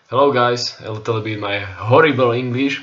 Hello guys, a little bit my horrible English.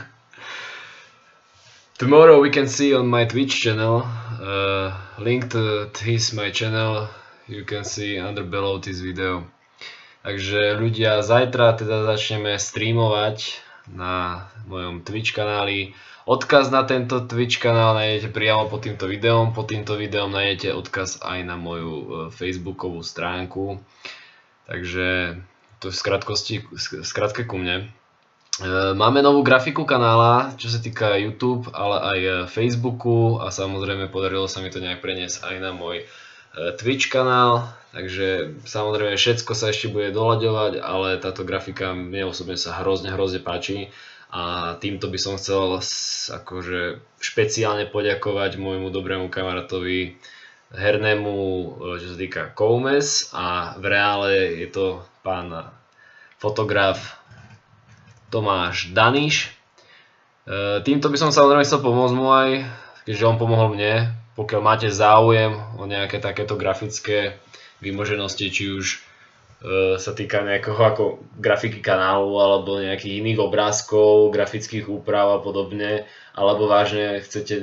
Tomorrow we can see on my Twitch channel, link to my channel you can see under below this video. Takže ľudia, zajtra teda začneme streamovať na mojom Twitch kanáli. Odkaz na tento Twitch kanál nájdete priamo pod týmto videom. Pod týmto videom nájdete odkaz aj na moju facebookovú stránku. Takže to je v skratke ku mne. Máme novú grafiku kanála, čo sa týka YouTube, ale aj Facebooku a samozrejme podarilo sa mi to nejak preniesť aj na môj Twitch kanál. Takže samozrejme všetko sa ešte bude doľaďovať, ale táto grafika mne osobne sa hrozne páči. A týmto by som chcel akože špeciálne poďakovať môjmu dobrému kamarátovi hernému, čo sa týka Koumes, a v reále je to pán fotograf Tomáš Daniš. Týmto by som samozrejme chcel pomôcť mu aj, keďže on pomohol mne. Pokiaľ máte záujem o nejaké takéto grafické vymoženosti, či už sa týka nejakého ako grafiky kanálu alebo nejakých iných obrázkov, grafických úprav a podobne, alebo vážne chcete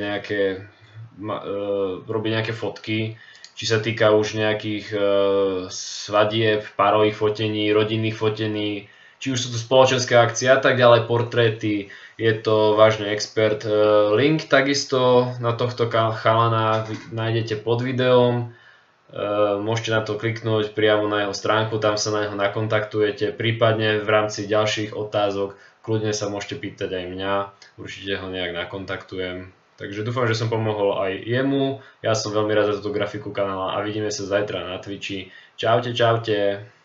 robiť nejaké fotky, či sa týka už nejakých svadieb, párových fotení, rodinných fotení, či už sú to spoločenské akcie a tak ďalej, portréty, je to vážne expert. Link takisto na tohto chalana nájdete pod videom. Môžete na to kliknúť priamo na jeho stránku, tam sa na neho nakontaktujete, prípadne v rámci ďalších otázok kľudne sa môžete pýtať aj mňa, určite ho nejak nakontaktujem. Takže dúfam, že som pomohol aj jemu, ja som veľmi rád za túto grafiku kanála a vidíme sa zajtra na Twitchi. Čaute.